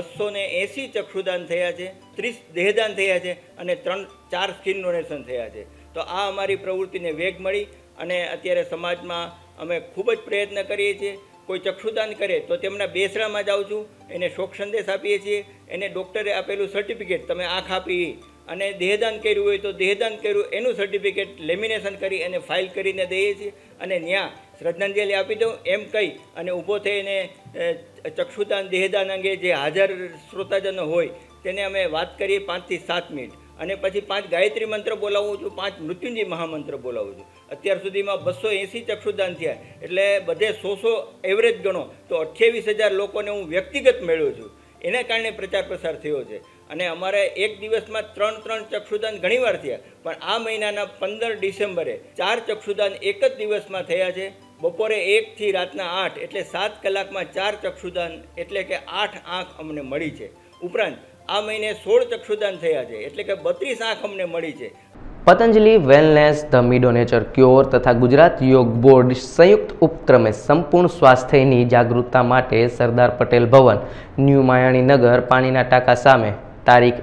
280 ચક્ષુદાન થયા છે, 30 દેહદાન થયા છે અને 4 સ્કિન ડોનેશન થયા છે. તો આ અમારી પ્રવૃત્તિને વેગ મળી અને અત્યારે સમાજમાં અમે ખૂબ જ પ્રયત્ન કરીએ છીએ. કોઈ ચક્ષુદાન કરે તો તેમના બેસરામાં જાઉં છું, એને શોક સંદેશ આપીએ છીએ, એને ડૉક્ટરે આપેલું સર્ટિફિકેટ તમે આંખ આપી, અને દેહદાન કર્યું હોય તો દેહદાન કર્યું એનું સર્ટિફિકેટ લેમિનેશન કરી અને ફાઇલ કરીને દઈએ છીએ અને ત્યાં શ્રદ્ધાંજલિ આપી દઉં એમ કહી અને ઊભો થઈને ચક્ષુદાન, દેહદાન અંગે જે હાજર શ્રોતાજનો હોય તેને અમે વાત કરીએ 5 થી 7 મિનિટ અને પછી 5 ગાયત્રી મંત્ર બોલાવું છું, 5 મૃત્યુંજય મહામંત્ર બોલાવું છું. અત્યાર સુધીમાં 280 ચક્ષુદાન થયા એટલે બધે 100 એવરેજ ગણો તો 28,000 લોકોને હું વ્યક્તિગત મળ્યો છું. એના કારણે પ્રચાર પ્રસાર થયો છે અને અમારે એક દિવસમાં 3 ચક્ષુદાન ઘણીવાર થયા, પણ આ મહિનાના 15 ડિસેમ્બરે 4 ચક્ષુદાન એક જ દિવસમાં થયા છે. બપોરે 1 થી રાતના 8 એટલે 7 કલાકમાં 4 ચક્ષુદાન એટલે કે 8 આંખ અમને મળી છે. ઉપરાંત આ મહિને 16 ચક્ષુદાન થયા છે એટલે કે 32 આંખ અમને મળી છે. Patanjali wellness, the meadow nature cure તથા ગુજરાત યોગ બોર્ડ સંયુક્ત ઉપક્રમે સંપૂર્ણ સ્વાસ્થ્યની જાગૃતતા માટે સરદાર પટેલ ભવન, ન્યૂ માયાણી નગર, પાણીના ટાંકા સામે તારીખ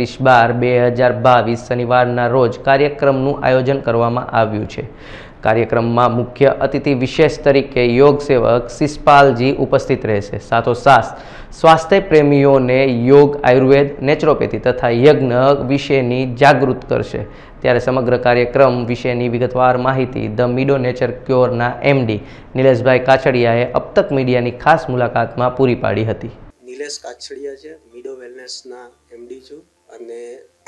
31/12/2022 શનિવારના રોજ કાર્યક્રમનું આયોજન કરવામાં આવ્યું છે. કાર્યક્રમમાં મુખ્ય અતિથિ વિશેષ તરીકે યોગ સેવક શિષપાલજી ઉપસ્થિત રહેશે. સાથોસાથ સ્વાસ્થ્ય પ્રેમીઓને યોગ, આયુર્વેદ, નેચરોપેથી તથા યજ્ઞ વિશેની જાગૃત કરશે. ત્યારે સમગ્ર કાર્યક્રમ વિશેની વિગતવાર માહિતી ધ મીડો નેચર ક્યોરના એમડી નિલેશભાઈ કાછડિયાએ અબતક મીડિયાની ખાસ મુલાકાતમાં પૂરી પાડી હતી. નિલેશ કાછડિયા છે, મીડો વેલનેસના એમડી છું અને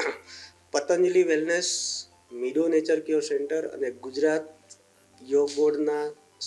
Patanjali wellness, meadow nature cure centre અને ગુજરાત યોગ બોર્ડના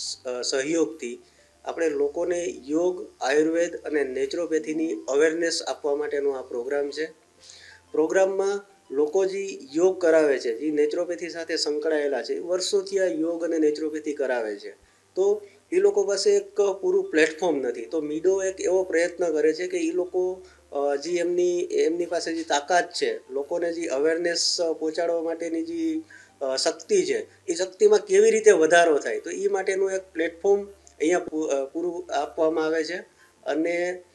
સહયોગથી આપણે લોકોને યોગ, આયુર્વેદ અને નેચરોપેથીની અવેરનેસ આપવા માટેનો આ પ્રોગ્રામ છે. પ્રોગ્રામમાં લોકો જે યોગ કરાવે છે, જે નેચરોપેથી સાથે સંકળાયેલા છે, વર્ષોથી આ યોગ અને નેચરોપેથી કરાવે છે, તો એ લોકો પાસે એક પૂરું પ્લેટફોર્મ નથી. તો મીડો એક એવો પ્રયત્ન કરે છે કે એ લોકો જે એમની પાસે જે તાકાત છે, લોકોને જે અવેરનેસ પહોંચાડવા માટેની જે શક્તિ છે, એ શક્તિમાં કેવી રીતે વધારો થાય, તો એ માટેનું એક પ્લેટફોર્મ અહીંયા પૂરું આપવામાં આવે છે. અને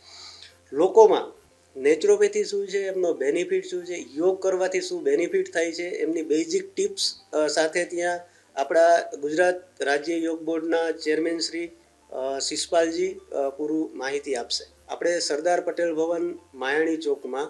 લોકોમાં નેચરોપેથી શું છે, એમનો બેનિફિટ શું છે, યોગ કરવાથી શું બેનિફિટ થાય છે, એમની બેઝિક ટિપ્સ સાથે ત્યાં આપણા ગુજરાત રાજ્ય યોગ બોર્ડના ચેરમેન શ્રી શિષપાલજી પૂરું માહિતી આપશે. આપણે સરદાર પટેલ ભવન, માયાણી ચોકમાં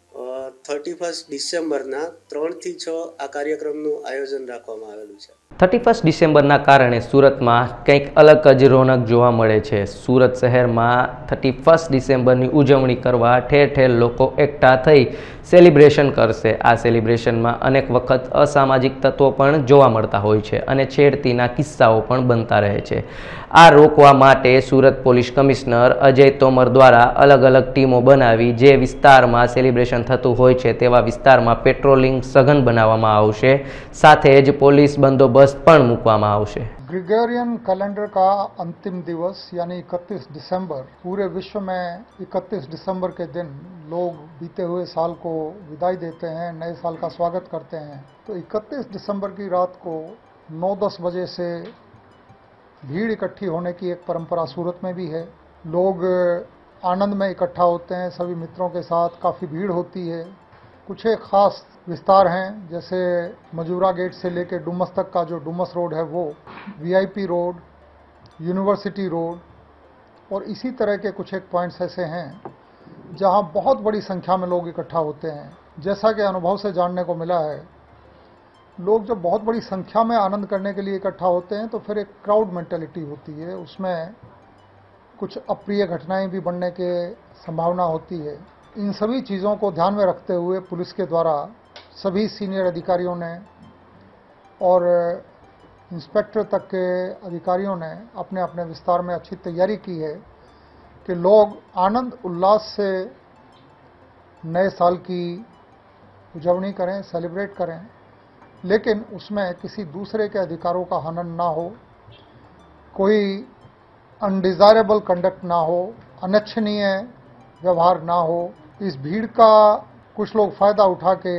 31 ડિસેમ્બરના 3 થી 6 આ કાર્યક્રમનું આયોજન રાખવામાં આવેલું છે. 31 ડિસેમ્બરના કારણે સુરતમાં કંઈક અલગ જ રોનક જોવા મળે છે. સુરત શહેરમાં 31 ડિસેમ્બરની ઉજવણી કરવા ઠેર ઠેર લોકો એકઠા થઈ સેલિબ્રેશન કરશે. આ સેલિબ્રેશનમાં અનેક વખત અસામાજિક તત્વો પણ જોવા મળતા હોય છે અને છેડતીના કિસ્સાઓ પણ બનતા રહે છે. આ રોકવા માટે સુરત પોલીસ કમિશનર અજય તોમર દ્વારા અલગ અલગ ટીમો બનાવી જે વિસ્તારમાં સેલિબ્રેશન થતું હોય છે તેવા વિસ્તારમાં પેટ્રોલિંગ સઘન બનાવવામાં આવશે. સાથે જ પોલીસ બંદોબસ્ત પણ મૂકવામાં આવશે. ग्रेगोरियन कैलेंडर का अंतिम दिवस यानी 31 दिसंबर, पूरे विश्व में 31 दिसंबर के दिन लोग बीते हुए साल को विदाई देते हैं, नए साल का स्वागत करते हैं. तो 31 दिसंबर की रात को 9-10 बजे से भीड़ इकट्ठी होने की एक परंपरा सूरत में भी है. लोग आनंद में इकट्ठा होते हैं सभी मित्रों के साथ, काफ़ी भीड़ होती है। कुछ एक ख़ास विस्तार हैं, जैसे मजूरा गेट से लेकर डुमस तक का जो डुमस रोड है वो, वीआईपी रोड, यूनिवर्सिटी रोड और इसी तरह के कुछ एक पॉइंट्स ऐसे हैं जहां बहुत बड़ी संख्या में लोग इकट्ठा होते हैं। जैसा कि अनुभव से जानने को मिला है, लोग जब बहुत बड़ी संख्या में आनंद करने के लिए इकट्ठा होते हैं तो फिर एक क्राउड मेंटेलिटी होती है, उसमें कुछ अप्रिय घटनाएं भी बनने की संभावना होती है। इन सभी चीज़ों को ध्यान में रखते हुए पुलिस के द्वारा सभी सीनियर अधिकारियों ने और इंस्पेक्टर तक के अधिकारियों ने अपने अपने विस्तार में अच्छी तैयारी की है कि लोग आनंद उल्लास से नए साल की उजवनी करें, सेलिब्रेट करें, लेकिन उसमें किसी दूसरे के अधिकारों का हनन ना हो, कोई अनडिज़ायरेबल कंडक्ट ना हो, अनिच्छनीय व्यवहार ना हो। इस भीड़ का कुछ लोग फ़ायदा उठा के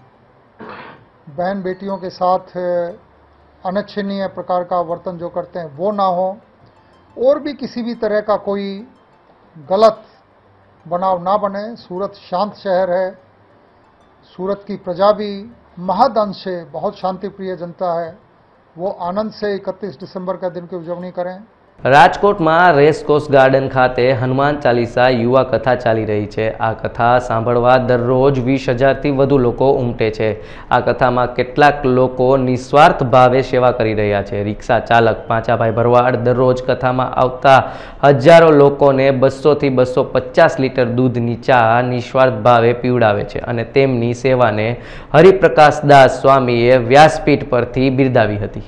बहन बेटियों के साथ अनिच्छनीय प्रकार का वर्तन जो करते हैं वो ना हो, और भी किसी भी तरह का कोई गलत बनाव ना बने। सूरत शांत शहर है, सूरत की प्रजा भी महद अंश से बहुत शांतिप्रिय जनता है, वो आनंद से 31 दिसंबर का दिन की उजवनी करें। રાજકોટમાં રેસકોર્સ ગાર્ડન ખાતે હનુમાન ચાલીસા યુવા કથા ચાલી રહી છે। આ કથા સાંભળવા દરરોજ 20,000થી વધુ લોકો ઉમટે છે। આ કથામાં કેટલાક લોકો નિસ્વાર્થ ભાવે સેવા કરી રહ્યા છે। રિક્ષા ચાલક પાંચાભાઈ ભરવાડ દરરોજ કથામાં આવતા હજારો લોકોને 200થી 250 લીટર દૂધની ચા નિસ્વાર્થ ભાવે પીવડાવે છે અને તેમની સેવાને હરિપ્રકાશ દાસ સ્વામીએ વ્યાસપીઠ પરથી બિરદાવી હતી।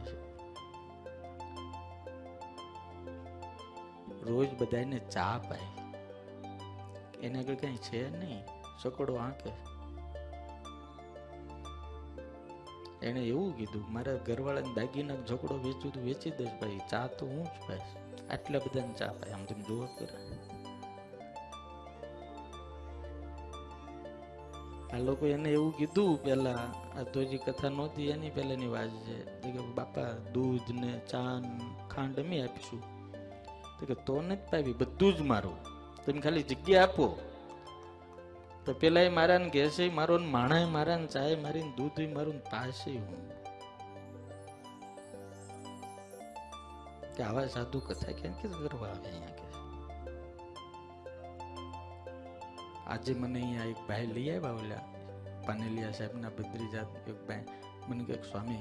રોજ બધાને ચા પાય, એને આગળ કઈ છે નહીં, સકડો આંકે। એને એવું કીધું, મારા ઘરવાળાને દાગીના ઝકડો વેચું તો વેચી દઈશ ભાઈ, ચા તો હું જ પાઈશ। આટલા બધાને ચા પાય, આમ તમે જુઓ કરે। આ લોકો એને એવું કીધું પહેલા, આ તો જે કથા નહોતી એની પહેલાની વાત છે કે બાપા દૂધ ને ચા ખાંડ અમે આપીશું, કે તો નથી પાવી, બધું જ મારું, તમે ખાલી જગ્યા આપો। તો પેલા એ મારા ને ગેસે મારો, માણા મારા ને ચાય મારી, દૂધ મારું, પાસે હું કે આવા સાધુ કથા ક્યાં કે કરવા આવે અહીંયા કે। આજે મને અહીંયા એક ભાઈ લઈ આવ્યા, ઓલા પાનેલિયા સાહેબના બદ્રીજાત એક ભાઈ મને કે સ્વામી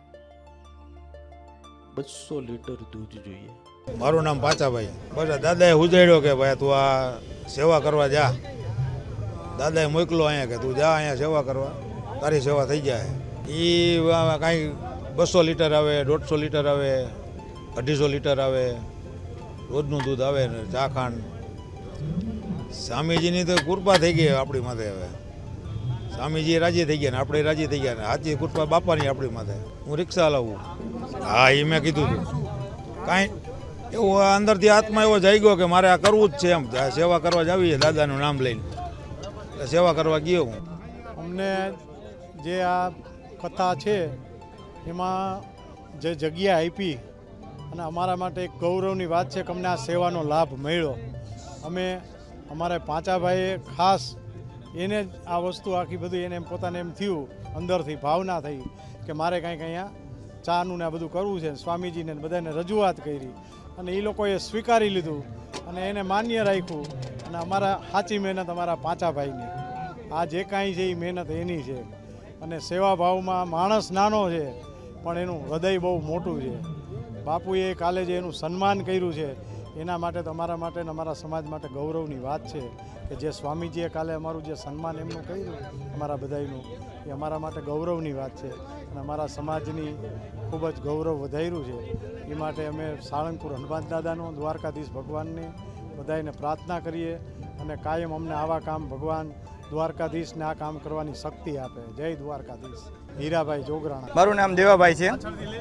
200 લીટર દૂધ જોઈએ। મારું નામ પાચાભાઈ। બસ દાદાએ ઉજાડ્યો કે ભાઈ તું આ સેવા કરવા જા, દાદાએ મોકલો અહીંયા કે તું જા અહીંયા સેવા કરવા, તારી સેવા થઈ જાય। એ કાંઈ 200 લીટર આવે, 150 લીટર આવે, 250 લીટર આવે, રોજનું દૂધ આવે ને ચા ખાંડ। સ્વામીજીની તો કૃપા થઈ ગઈ આપણી માથે। હવે સ્વામીજી રાજી થઈ ગયા ને આપણે રાજી થઈ ગયા ને સાચી કૃપા બાપાની આપણી માથે। હું રિક્ષા હલાવું, હા એ મેં કીધું હતું, કાંઈ એવું અંદરથી આત્મા એવો જાગ્યો કે મારે આ કરવું જ છે, એમ સેવા કરવા જ આવી છે દાદાનું નામ લઈને, સેવા કરવા ગયો હું। અમને જે આ કથા છે એમાં જે જગ્યા આપી અને અમારા માટે એક ગૌરવની વાત છે કે અમને આ સેવાનો લાભ મળ્યો। અમે અમારા પાંચાભાઈએ ખાસ એને આ વસ્તુ આખી બધી એને પોતાને એમ થયું, અંદરથી ભાવના થઈ કે મારે કંઈક અહીંયા ચાનું ને આ બધું કરવું છે। સ્વામીજીને બધાને રજૂઆત કરી અને એ લોકોએ સ્વીકારી લીધું અને એને માન્ય રાખ્યું। અને અમારા સાચી મહેનત અમારા પાંચાભાઈની, આ જે કાંઈ છે એ મહેનત એની છે। અને સેવાભાવમાં માણસ નાનો છે પણ એનું હૃદય બહુ મોટું છે। બાપુએ કાલે જે એનું સન્માન કર્યું છે એના માટે તમારા માટે ને અમારા સમાજ માટે ગૌરવની વાત છે કે જે સ્વામીજીએ કાલે અમારું જે સન્માન એમનું કર્યું અમારા બધાનું, એ અમારા માટે ગૌરવની વાત છે અને અમારા સમાજની ખૂબ જ ગૌરવ વધાર્યું છે। એ માટે અમે સાળંગપુર હનુમાન દાદાનો, દ્વારકાધીશ ભગવાનની બધાને પ્રાર્થના કરીએ અને કાયમ અમને આવા કામ ભગવાન દ્વારકાધીશને આ કામ કરવાની શક્તિ આપે. જય દ્વારકાધીશ. હીરાભાઈ જોગરાણા. મારું નામ દેવાભાઈ છે.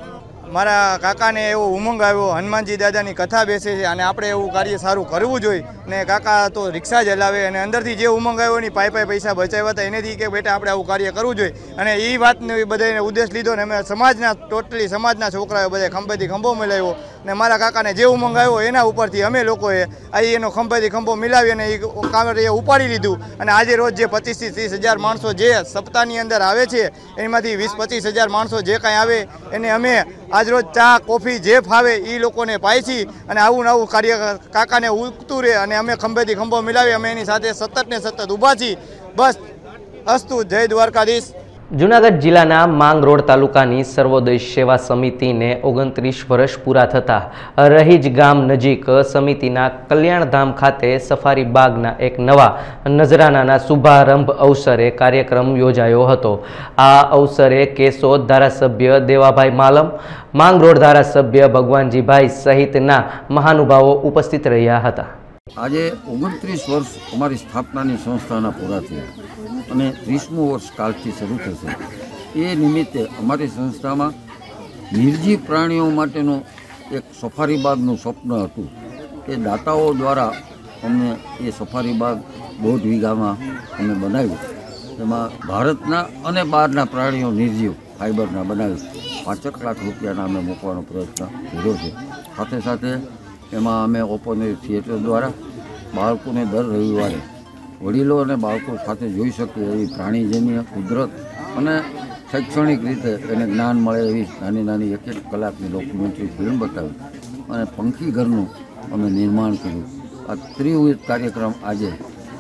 મારા કાકાને એવો ઉમંગ આવ્યો, હનુમાનજી દાદાની કથા બેસે છે અને આપણે એવું કાર્ય સારું કરવું જોઈએ. ને કાકા તો રિક્ષા ચલાવે અને અંદરથી જે ઉમંગ આવ્યો એની પાય પૈસા બચાવ્યા હતા એનેથી કે બેટા આપણે આવું કાર્ય કરવું જોઈએ. અને એ વાતનો બધાને ઉદ્દેશ લીધો ને અમે સમાજના ટોટલી સમાજના છોકરાઓ બધા ખંભેથી ખંભો મિલાવ્યો ને મારા કાકાને જે ઉમંગ આવ્યો એના ઉપરથી અમે લોકોએ અહીં એનો ખંભેથી ખંભો મિલાવી અને એ કાર્ય ઉપાડી લીધું. અને આજે રોજ જે 25 થી 30 હજાર માણસો જે સપ્તાહની અંદર આવે છે એમાંથી 20-25 હજાર માણસો જે કાંઈ આવે એને અમે આજરોજ ચા કોફી જે ફાવે એ લોકોને પાય છીએ. અને આવું નવું કાર્ય કાકાને ઉગતું રહે અને અમે ખંભેથી ખંભો મિલાવી અમે એની સાથે સતત ને સતત ઊભા છીએ. બસ અસ્તુ. જય દ્વારકાધીશ. જૂનાગઢ જિલ્લાના માંગરોળ તાલુકાની સર્વોદય સેવા સમિતિને 29 વર્ષ પૂરા થતાં રહીજ ગામ નજીક સમિતિના કલ્યાણધામ ખાતે સફારી બાગના એક નવા નજરાનાના શુભારંભ અવસરે કાર્યક્રમ યોજાયો હતો. આ અવસરે કેશોદ ધારાસભ્ય દેવાભાઈ માલમ, માંગરોળ ધારાસભ્ય ભગવાનજીભાઈ સહિતના મહાનુભાવો ઉપસ્થિત રહ્યા હતા. આજે 29 વર્ષ અમારી સ્થાપનાની સંસ્થાના પૂરા થયા અને 30મું વર્ષ કાલથી શરૂ થશે. એ નિમિત્તે અમારી સંસ્થામાં નિર્જીવ પ્રાણીઓ માટેનું એક સફારી બાગનું સ્વપ્ન હતું. એ દાતાઓ દ્વારા અમને એ સફારી બાગ 1.5 વીઘામાં અમે બનાવ્યું. એમાં ભારતના અને બહારના પ્રાણીઓ નિર્જીવ ફાઇબરના બનાવી 5 લાખ રૂપિયાના અમે મૂકવાનો પ્રયત્ન કર્યો છે. સાથે સાથે એમાં અમે ઓપન એર થિયેટર દ્વારા બાળકોને દર રવિવારે વડીલો અને બાળકો સાથે જોઈ શકે એવી પ્રાણીજન્ય, કુદરત અને શૈક્ષણિક રીતે એને જ્ઞાન મળે એવી નાની નાની 1-1 કલાકની ડોક્યુમેન્ટરી ફિલ્મ બતાવી અને પંખી ઘરનું અમે નિર્માણ કર્યું. આ ત્રિવિધ કાર્યક્રમ આજે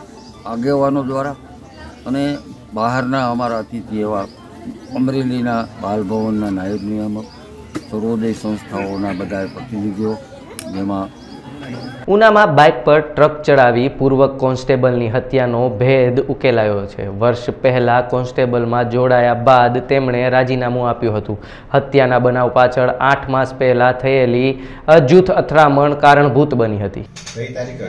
આગેવાનો દ્વારા અને બહારના અમારા અતિથિ એવા અમરેલીના બાલભવનના નાયબ નિયામક, સર્વોદય સંસ્થાઓના બધા પ્રતિનિધિઓ, જેમાં ઉનામાં બાઇક પર ટ્રક ચડાવી પૂર્વ કોન્સ્ટેબલની હત્યાનો ભેદ ઉકેલાયો છે. વર્ષ પહેલા કોન્સ્ટેબલમાં જોડાયા બાદ તેમણે રાજીનામું આપ્યું હતું. હત્યાના બનાવ પાછળ 8 માસ પહેલા થયેલી જૂથ અથડામણ કારણભૂત બની હતી. ગઈ તારીખ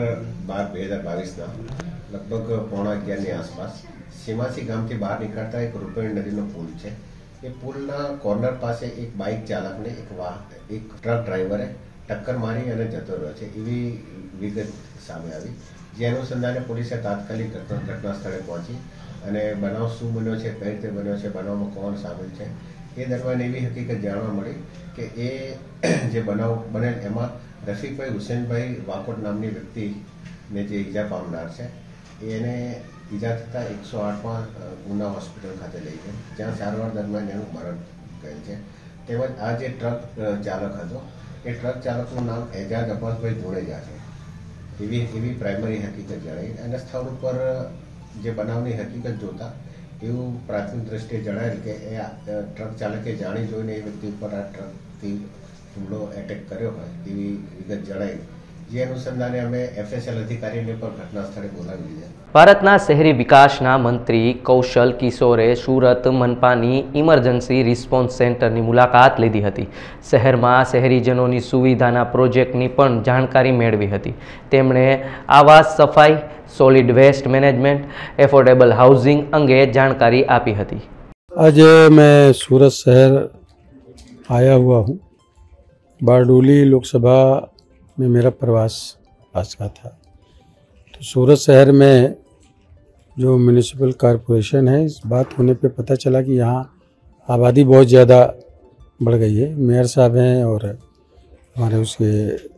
18/12/2022ના લગભગ 11:15ની આસપાસ સીમાસી ગામથી બહાર નીકળતા એક રૂપેણ નદીનો પુલ છે. એ પુલના કોર્નર પાસે એક બાઇક ચાલકને એક ટ્રક ડ્રાઈવરે ટક્કર મારી અને જતો રહ્યો છે એવી વિગત સામે આવી. જે અનુસંધાને પોલીસે તાત્કાલિક ઘટના સ્થળે પહોંચી અને બનાવ શું બન્યો છે, કઈ રીતે બન્યો છે, બનાવમાં કોણ સામેલ છે એ દરમિયાન એવી હકીકત જાણવા મળી કે એ જે બનાવ બનેલ એમાં રફીકભાઈ હુસેનભાઈ વાકોટ નામની વ્યક્તિને જે ઈજા પામનાર છે એને ઈજા થતાં 108માં ઉના હોસ્પિટલ ખાતે લઈ ગઈ, જ્યાં સારવાર દરમિયાન એનું મરણ ગયેલ છે. તેમજ આ જે ટ્રક ચાલક હતો એ ટ્રક ચાલકનું નામ એજાજ અબ્બાસભાઈ ધુણેજા છે એવી પ્રાઇમરી હકીકત જણાઈ. અને સ્થળ ઉપર જે બનાવની હકીકત જોતા એવું પ્રાથમિક દ્રષ્ટિએ જણાયેલ કે એ ટ્રક ચાલકે જાણી જોઈને એ વ્યક્તિ ઉપર આ ટ્રકથી હુમલો એટેક કર્યો હોય એવી વિગત જણાઈ. જે અનુસંધાને અમે FSL અધિકારીને પણ ઘટના સ્થળે બોલાવી લીધા. ભારતના શહેરી વિકાસના મંત્રી કૌશલ કિશોરે સુરત મનપાની ઇમરજન્સી રિસ્પોન્સ સેન્ટરની મુલાકાત લીધી હતી. શહેરમાં શહેરીજનોની સુવિધાના પ્રોજેક્ટની પણ જાણકારી મેળવી હતી. તેમણે આવાસ, સફાઈ, solid waste management, affordable housing અંગે જાણકારી આપી હતી. आज मैं सूरत शहर आया हुआ हूँ. बारडोली लोकसभा में मेरा प्रवास आज का था. तो सूरत शहर में जो म्यूनिसिपल कॉरपोरेशन है, इस बात होने पे पता चला कि यहाँ आबादी बहुत ज़्यादा बढ़ गई है. मेयर साहब हैं और हमारे उसके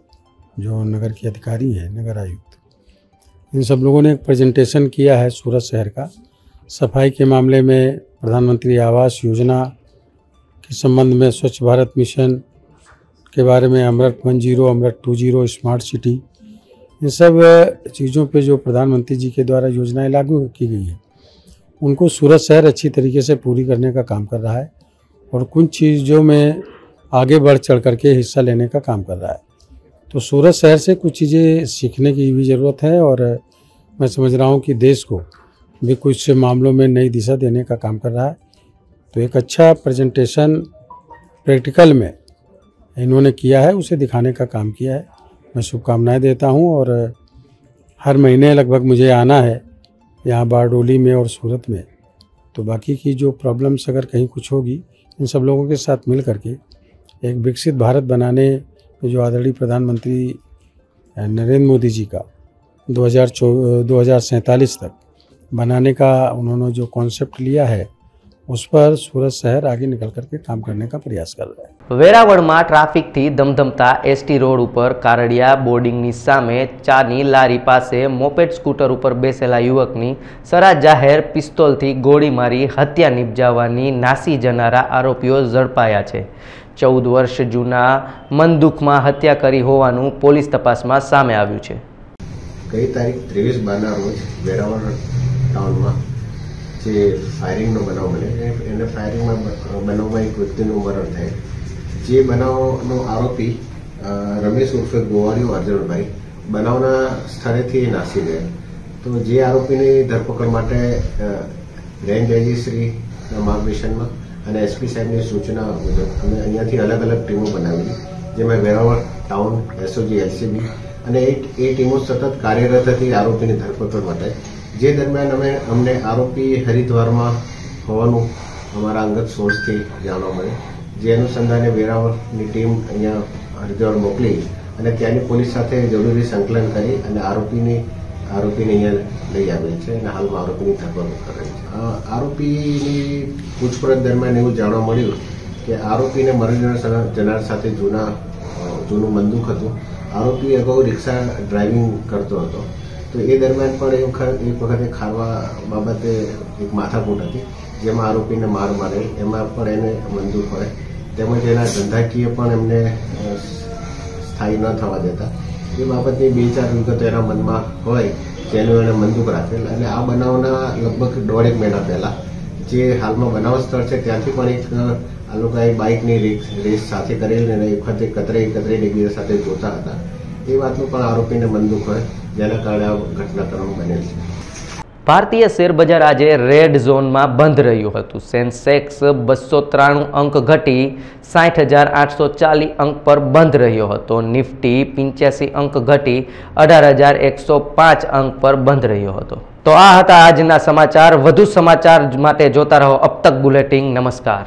जो नगर के अधिकारी हैं, नगर आयुक्त, इन सब लोगों ने एक प्रेजेंटेशन किया है सूरत शहर का. सफाई के मामले में प्रधानमंत्री आवास योजना के संबंध में, स्वच्छ भारत मिशन के बारे में, अमृत 10, अमृत 20, स्मार्ट सिटी, इन सब चीज़ों पे जो प्रधानमंत्री जी के द्वारा योजनाएं लागू की गई हैं उनको सूरत शहर अच्छी तरीके से पूरी करने का काम कर रहा है और कुछ चीज़ों में आगे बढ़ चढ़ करके हिस्सा लेने का काम कर रहा है. तो सूरत शहर से कुछ चीज़ें सीखने की भी ज़रूरत है और मैं समझ रहा हूँ कि देश को भी कुछ मामलों में नई दिशा देने का काम कर रहा है. तो एक अच्छा प्रेजेंटेशन प्रैक्टिकल में इन्होंने किया है, उसे दिखाने का काम किया है. मैं शुभकामनाएं देता हूं और हर महीने लगभग मुझे आना है यहाँ बारडोली में और सूरत में। तो बाकी की जो प्रॉब्लम्स अगर कहीं कुछ होगी, इन सब लोगों के साथ मिल करके एक विकसित भारत बनाने में जो आदरणीय प्रधानमंत्री नरेंद्र मोदी जी का 2047 तक बनाने का उन्होंने जो कॉन्सेप्ट लिया है, उस पर सूरत शहर आगे निकल करके काम करने का प्रयास कर रहा है। વેરાવળમાં ટ્રાફિકથી ધમધમતા એસટી રોડ ઉપર કારડિયા બોર્ડિંગની સામે ચાની લારી પાસે મોપેડ સ્કૂટર ઉપર બેસેલા યુવકની સરા જાહેર પિસ્તોલથી ગોળી મારી હત્યા નિપજાવવાની નાસી જનારા આરોપીઓ ઝડપાયા છે। 14 વર્ષ જૂના મનદુખમાં હત્યા કરી હોવાનું પોલીસ તપાસમાં સામે આવ્યું છે। ગઈ તારીખ 23/12 રોજ વેરાવળ ટાઉનમાં જે ફાયરિંગનો બનાવ બને એને ફાયરિંગમાં બનાવમાં એક વ્યક્તિનું મરણ થયેલ। જે બનાવનો આરોપી રમેશ ઉર્ફે ગોવાળીઓ અર્જુનભાઈ બનાવના સ્થળેથી નાસી ગયા। તો જે આરોપીની ધરપકડ માટે રેન્જ એજીશ્રીના માર્ગદર્શનમાં અને એસપી સાહેબની સૂચના મુજબ અમે અહીંયાથી અલગ અલગ ટીમો બનાવેલી, જેમાં વેરાવળ ટાઉન, એસઓજી, એલસીબી અને એ ટીમો સતત કાર્યરત હતી આરોપીની ધરપકડ માટે। જે દરમિયાન અમને આરોપી હરિદ્વારમાં હોવાનું અમારા અંગત સોર્સથી જાણવા મળે, જે અનુસંધાને વેરાવળની ટીમ અહીંયા હરિદ્વાર મોકલી અને ત્યાંની પોલીસ સાથે જરૂરી સંકલન કરી અને આરોપીને અહીંયા લઈ આવેલ છે અને હાલમાં આરોપીની ધરપકડ કરેલ છે। આરોપીની પૂછપરછ દરમિયાન એવું જાણવા મળ્યું કે આરોપીને મરણ જનાર સાથે જૂનું બંદૂક હતું। આરોપી અગાઉ રિક્ષા ડ્રાઇવિંગ કરતો હતો, તો એ દરમિયાન પણ એક વખતે ખાવા બાબતે એક માથાકૂટ હતી, જેમાં આરોપીને માર મારેલ, એમાં પણ એને બંદૂક હોય, તેમજ એના ધંધાકીય પણ એમને સ્થાયી ન થવા દેતા એ બાબતની 2-4 વિગતો એના મનમાં હોય તેનું એને બંદૂક રાખેલ। અને આ બનાવના લગભગ 1.5 મહિના પહેલાં જે હાલમાં બનાવ સ્થળ છે ત્યાંથી પણ એક આ લોકોએ બાઇકની રેસ સાથે કરેલી અને એક વખતે કતરાઈ એકબીજા સાથે જોતા હતા, એ વાતનું પણ આરોપીને બંદૂક હોય, જેના કારણે આ ઘટનાક્રમ બનેલ છે। ભારતીય શેર બજાર આજે રેડ ઝોનમાં બંધ રહ્યું હતું। સેન્સેક્સ 293 અંક ઘટી 60,840 અંક પર બંધ રહ્યો હતો। નિફ્ટી 85 અંક ઘટી 18,105 અંક પર બંધ રહ્યો હતો। તો આ હતા આજના સમાચાર। વધુ સમાચાર માટે જોતા રહો અબ તક બુલેટિન। નમસ્કાર।